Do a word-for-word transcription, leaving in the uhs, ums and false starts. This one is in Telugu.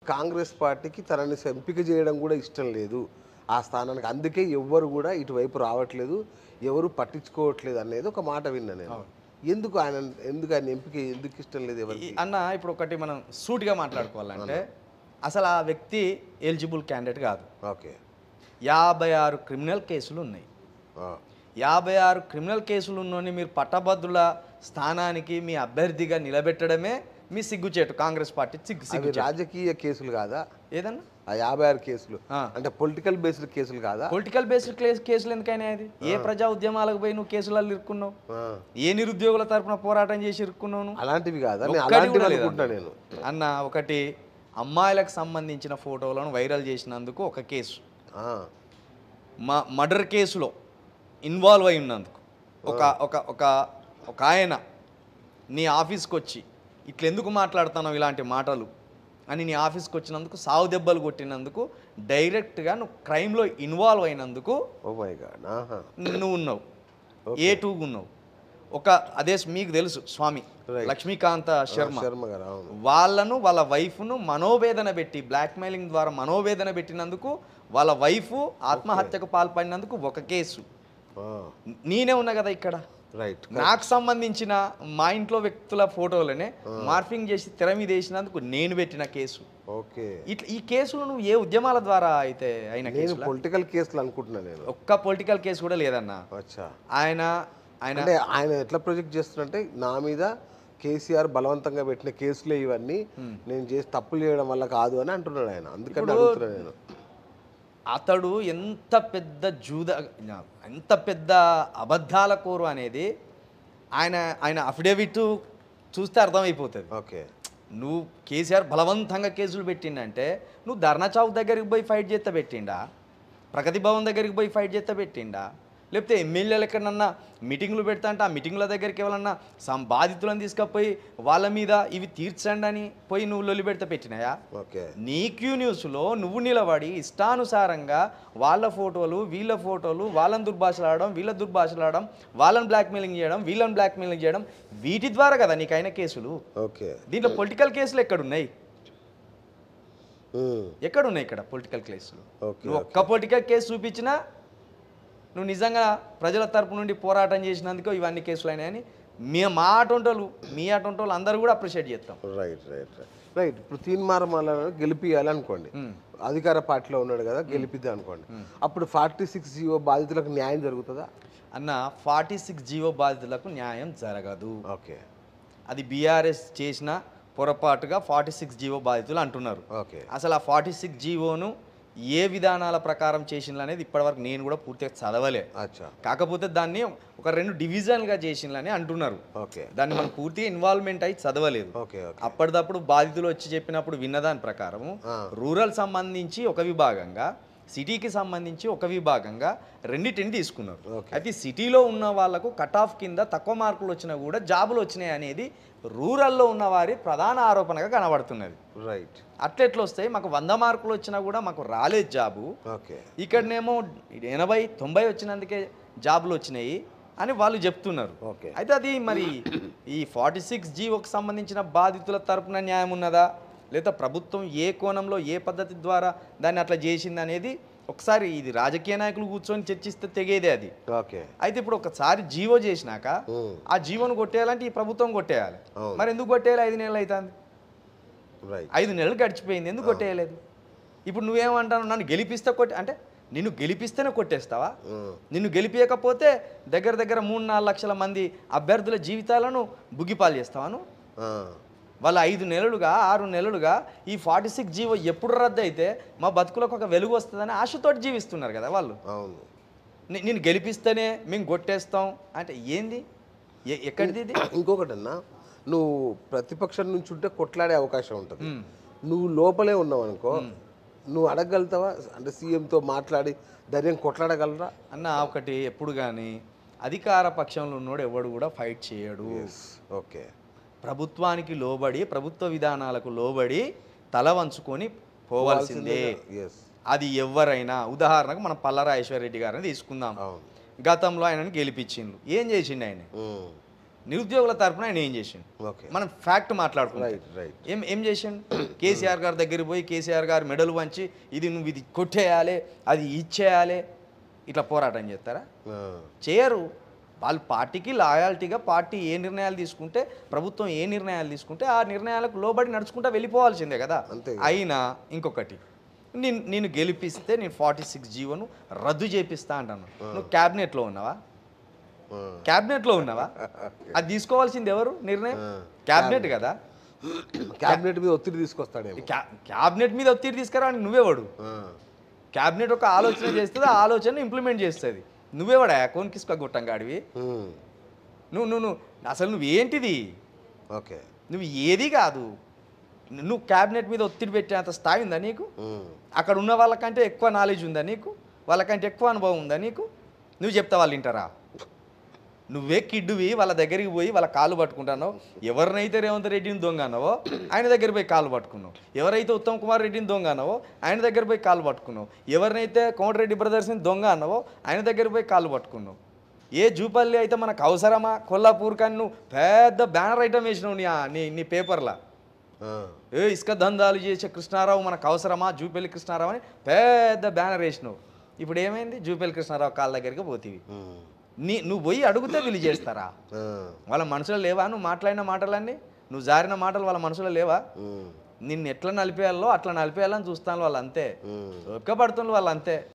కాంగ్రెస్ పార్టీకి తనని ఎంపిక చేయడం కూడా ఇష్టం లేదు ఆ స్థానానికి. అందుకే ఎవ్వరు కూడా ఇటువైపు రావట్లేదు, ఎవరు పట్టించుకోవట్లేదు అనేది ఒక మాట విన్నా నేను. ఎందుకు ఆయన ఎందుకు ఆయన ఎంపిక ఎందుకు ఇష్టం లేదు ఎవరికి? అన్న ఇప్పుడు ఒకటి మనం సూటిగా మాట్లాడుకోవాలంటే అసలు ఆ వ్యక్తి ఎలిజిబుల్ క్యాండిడేట్ కాదు. ఓకే. యాభై ఆరు క్రిమినల్ కేసులు ఉన్నాయి. యాభై ఆరు క్రిమినల్ కేసులు ఉన్నోని మీరు పట్టభద్రుల స్థానానికి మీ అభ్యర్థిగా నిలబెట్టడమే మీ సిగ్గుచేటు. కాంగ్రెస్ పార్టీ సిగ్గు సిగ్గు రాజకీయ కేసులు కాదా ఏదన్నా? ఆ యాభై ఆరు కేసులు అంటే పొలిటికల్ బేస్డ్ కేసులు కాదా? పొలిటికల్ బేస్డ్ కేసులు ఎందుకైనా అది? ఏ ప్రజా ఉద్యమాలకు పోయి నువ్వు కేసులలో ఇరుక్కున్నావు? ఏ నిరుద్యోగుల తరపున పోరాటం చేసి ఇరుక్కున్నావు? అలాంటివి కాదా నేను అన్న. ఒకటి అమ్మాయిలకు సంబంధించిన ఫోటోలను వైరల్ చేసినందుకు ఒక కేసు, మా మర్డర్ కేసులో ఇన్వాల్వ్ అయి ఉన్నందుకు ఒక ఒక ఒక ఒక ఆయన నీ ఆఫీస్కి వచ్చి ఇట్లా ఎందుకు మాట్లాడుతున్నావు ఇలాంటి మాటలు అని నీ ఆఫీస్కి వచ్చినందుకు సావు దెబ్బలు కొట్టినందుకు డైరెక్ట్గా నువ్వు క్రైమ్లో ఇన్వాల్వ్ అయినందుకు నువ్వు ఉన్నావు, ఏ టూగా ఉన్నావు. ఒక అదే మీకు తెలుసు స్వామి లక్ష్మీకాంత శర్మ వాళ్ళను వాళ్ళ వైఫ్ను మనోవేదన పెట్టి బ్లాక్మెయిలింగ్ ద్వారా మనోవేదన పెట్టినందుకు వాళ్ళ వైఫ్ ఆత్మహత్యకు పాల్పడినందుకు ఒక కేసు. నేనే ఉన్నా కదా ఇక్కడ. రైట్. నాకు సంబంధించిన మా ఇంట్లో వ్యక్తుల ఫోటోలనే మార్ఫింగ్ చేసి తెర మీద వేసినందుకు నేను పెట్టిన కేసు. ఓకే. ఇట్లా ఈ కేసులు నువ్వు ఏ ఉద్యమాల ద్వారా అయితే అయిన కేసు? పొలిటికల్ కేసులు అనుకుంటున్నా నేను. ఒక్క పొలిటికల్ కేసు కూడా లేదన్నా. ఆయన ఆయన అంటే ఆయన ఎట్లా ప్రొజెక్ట్ చేస్తున్నట్టే నా మీద కేసీఆర్ బలవంతంగా పెట్టిన కేసులే ఇవన్నీ, నేను చేసి తప్పులు చేయడం వల్ల కాదు అని అంటున్నాడు ఆయన. అందుకని అడుగుతున్నా నేను. అతడు ఎంత పెద్ద జూద ఎంత పెద్ద అబద్ధాల కోరు అనేది ఆయన ఆయన అఫిడేవిట్ చూస్తే అర్థమైపోతుంది. ఓకే. నువ్వు కేసీఆర్ బలవంతంగా కేసులు పెట్టిండంటే నువ్వు ధర్నా చౌక్ దగ్గరికి పోయి ఫైట్ చేస్తే పెట్టిండా, ప్రగతి భవన్ దగ్గరికి పోయి ఫైట్ చేస్తే పెట్టిండా, లేకపోతే ఎమ్మెల్యేలు ఎక్కడన్నా మీటింగ్లు పెడతా అంటే ఆ మీటింగ్ల దగ్గరికి ఎవరన్నా సమ్ బాధితులను తీసుకుపోయి వాళ్ళ మీద ఇవి తీర్చండి అని పోయి నువ్వు లొల్లి పెడితే పెట్టినాయా? ఓకే. నీ క్యూ న్యూస్లో నువ్వు నిలబడి ఇష్టానుసారంగా వాళ్ళ ఫోటోలు వీళ్ళ ఫోటోలు వాళ్ళని దుర్భాషలాడడం వీళ్ళ దుర్భాషలాడడం వాళ్ళని బ్లాక్మెయిలింగ్ చేయడం వీళ్ళని బ్లాక్మెయిలింగ్ చేయడం వీటి ద్వారా కదా నీకైనా కేసులు. ఓకే. దీంట్లో పొలిటికల్ కేసులు ఎక్కడున్నాయి? ఎక్కడున్నాయి ఇక్కడ పొలిటికల్ కేసులు? నువ్వు ఒక్క పొలిటికల్ కేసు చూపించినా నువ్వు నిజంగా ప్రజల తరపు నుండి పోరాటం చేసినందుకు ఇవన్నీ కేసులు అయినాయని మీ మా అటొంటోళ్ళు మీ అటొంటోళ్ళు అందరూ కూడా అప్రిషియేట్ చేస్తాం. రైట్ రైట్ రైట్ రైట్ ఇప్పుడు తీన్మారమాల గెలిపియాలి అనుకోండి, అధికార పార్టీలో ఉన్నాడు కదా, గెలిపిద్దాం అనుకోండి, అప్పుడు ఫార్టీ సిక్స్ జీవో బాధితులకు న్యాయం జరుగుతుందా? అన్న, ఫార్టీ సిక్స్ జీవో బాధితులకు న్యాయం జరగదు. ఓకే. అది బీఆర్ఎస్ చేసిన పొరపాటుగా ఫార్టీ సిక్స్ జీవో బాధితులు అంటున్నారు. ఓకే. అసలు ఆ ఫార్టీ సిక్స్ జీవోను ఏ విధానాల ప్రకారం చేసిండ్రు అనేది ఇప్పటివరకు నేను కూడా పూర్తిగా చదవలే. కాకపోతే దాన్ని ఒక రెండు డివిజన్లుగా చేసిండ్రని అంటున్నారు. ఓకే. దాన్ని మనం పూర్తిగా ఇన్వాల్వ్మెంట్ అయి చదవలేదు. అప్పటిదప్పుడు బాధితులు వచ్చి చెప్పినప్పుడు విన్నదాని ప్రకారం రూరల్ సంబంధించి ఒక విభాగంగా, సిటీకి సంబంధించి ఒక విభాగంగా రెండింటిని తీసుకున్నారు. అయితే సిటీలో ఉన్న వాళ్ళకు కట్ ఆఫ్ కింద తక్కువ మార్కులు వచ్చినా కూడా జాబులు వచ్చినాయి అనేది రూరల్లో ఉన్న వారి ప్రధాన ఆరోపణగా కనబడుతున్నది. రైట్. అట్లెట్లు వస్తాయి? మాకు వంద మార్కులు వచ్చినా కూడా మాకు రాలేదు జాబు, ఇక్కడనేమో ఎనభై తొంభై వచ్చినందుకే జాబులు వచ్చినాయి అని వాళ్ళు చెప్తున్నారు. అయితే అది మరి ఈ ఫార్టీ సిక్స్ జీవోకి సంబంధించిన బాధితుల తరపున న్యాయం ఉన్నదా, లేదా ప్రభుత్వం ఏ కోణంలో ఏ పద్ధతి ద్వారా దాన్ని అట్లా చేసింది అనేది ఒకసారి ఇది రాజకీయ నాయకులు కూర్చొని చర్చిస్తే తెగేదే అది. అయితే ఇప్పుడు ఒకసారి జీవో చేసినాక ఆ జీవోను కొట్టేయాలంటే ఈ ప్రభుత్వం కొట్టేయాలి. మరి ఎందుకు కొట్టేయాలి? ఐదు నెలలు అవుతుంది, ఐదు నెలలు గడిచిపోయింది, ఎందుకు కొట్టేయలేదు? ఇప్పుడు నువ్వేమంటావు, నన్ను గెలిపిస్తే కొట్టే అంటే నిన్ను గెలిపిస్తేనే కొట్టేస్తావా? నిన్ను గెలిపించకపోతే దగ్గర దగ్గర మూడు నాలుగు లక్షల మంది అభ్యర్థుల జీవితాలను బుగ్గిపాలు చేస్తావాను? వాళ్ళ ఐదు నెలలుగా ఆరు నెలలుగా ఈ ఫార్టీ సిక్స్ జీవో ఎప్పుడు రద్దు అయితే మా బతుకులకు ఒక వెలుగు వస్తుందని ఆశతోటి జీవిస్తున్నారు కదా వాళ్ళు. నేను గెలిపిస్తేనే మేము కొట్టేస్తాం అంటే ఏంది? ఎక్కడిది ఇది? ఇంకొకటి అన్నా, నువ్వు ప్రతిపక్షం నుంచి ఉంటే కొట్లాడే అవకాశం ఉంటుంది, నువ్వు లోపలే ఉన్నావు అనుకో, నువ్వు అడగగలుగుతావా? అంటే సీఎంతో మాట్లాడి ధైర్యం కొట్లాడగలరా అన్న? ఒకటి ఎప్పుడు కానీ అధికార పక్షంలో ఉన్నోడు ఎవడు కూడా ఫైట్ చేయడు. ఓకే. ప్రభుత్వానికి లోబడి ప్రభుత్వ విధానాలకు లోబడి తల వంచుకొని పోవాల్సిందే. అది ఎవరైనా, ఉదాహరణకు మనం పల్లారాజేశ్వర రెడ్డి గారిని తీసుకుందాం. గతంలో ఆయనను గెలిపించిండు, ఏం చేసిండు ఆయన? నిరుద్యోగుల తరపున ఆయన ఏం చేసిండు? ఓకే మనం ఫ్యాక్ట్ మాట్లాడుకున్నాం. రైట్ రైట్ ఏం ఏం చేసిండు? కేసీఆర్ గారి దగ్గరికి పోయి కేసీఆర్ గారు మెడలు వంచి ఇది నువ్వు ఇది కొట్టేయాలి, అది ఇచ్చేయాలి, ఇట్లా పోరాటం చేస్తారా? చేయరు. వాళ్ళు పార్టీకి లాయాలిటీగా పార్టీ ఏ నిర్ణయాలు తీసుకుంటే, ప్రభుత్వం ఏ నిర్ణయాలు తీసుకుంటే ఆ నిర్ణయాలకు లోబడి నడుచుకుంటా వెళ్ళిపోవాల్సిందే కదా. అంతే. అయినా ఇంకొకటి, నేను నేను గెలిపిస్తే నేను ఫార్టీ సిక్స్ జీవోను రద్దు చేపిస్తా అంటాను. నువ్వు క్యాబినెట్లో ఉన్నావా? క్యాబినెట్లో ఉన్నావా? అది తీసుకోవాల్సింది ఎవరు నిర్ణయం? క్యాబినెట్ కదా. క్యాబినెట్ మీద ఒత్తిడి తీసుకొస్తాడేమో. క్యాబినెట్ మీద ఒత్తిడి తీసుకురావడానికి నువ్వేవాడు? క్యాబినెట్ ఒక ఆలోచన చేస్తుంది, ఆ ఆలోచన ఇంప్లిమెంట్ చేస్తుంది. నువ్వేవాడా కోన్ కిసుక గుట్టంగాడివి? నువ్వు నువ్వు నువ్వు అసలు నువ్వేంటిది? ఓకే నువ్వు ఏది కాదు. నువ్వు క్యాబినెట్ మీద ఒత్తిడి పెట్టేంత స్థాయి ఉందా నీకు? అక్కడ ఉన్న వాళ్ళకంటే ఎక్కువ నాలెడ్జ్ ఉందా నీకు? వాళ్ళకంటే ఎక్కువ అనుభవం ఉందా నీకు? నువ్వు చెప్తా వాళ్ళు వింటారా? నువ్వే కిడ్డువి వాళ్ళ దగ్గరికి పోయి వాళ్ళ కాళ్ళు పట్టుకుంటానో, ఎవరినైతే రేవంత్ రెడ్డిని దొంగ అన్నావో ఆయన దగ్గర పోయి కాళ్ళు పట్టుకున్నావు, ఎవరైతే ఉత్తమ్ కుమార్ రెడ్డిని దొంగ అన్నావో ఆయన దగ్గర పోయి కాళ్ళు పట్టుకున్నావు, ఎవరినైతే కోమటిరెడ్డి బ్రదర్స్ని దొంగ అన్నావో ఆయన దగ్గర పోయి కాళ్ళు పట్టుకున్నావు. ఏ జూపల్లి అయితే మనకు అవసరమా? కొల్లాపూర్ కానీ నువ్వు పెద్ద బ్యానర్ ఐటమ్ వేసినావు నీ నీ నీ పేపర్లా. ఏ ఇసుక దందాలు చేసే కృష్ణారావు మనకు అవసరమా? జూపల్లి కృష్ణారావు అని పెద్ద బ్యానర్ వేసినావు. ఇప్పుడు ఏమైంది? జూపల్లి కృష్ణారావు కాళ్ళ దగ్గరికి పోతీవి. నీ నువ్వు పోయి అడుగుతే వీళ్ళు చేస్తారా? వాళ్ళ మనసులో లేవా నువ్వు మాట్లాడిన మాటలన్నీ? నువ్వు జారిన మాటలు వాళ్ళ మనసులో లేవా? నిన్ను ఎట్లా నలిపేయాలో అట్లా నలిపేయాలని చూస్తాను వాళ్ళు అంతే. ఓపిక పడుతున్నారు వాళ్ళు అంతే.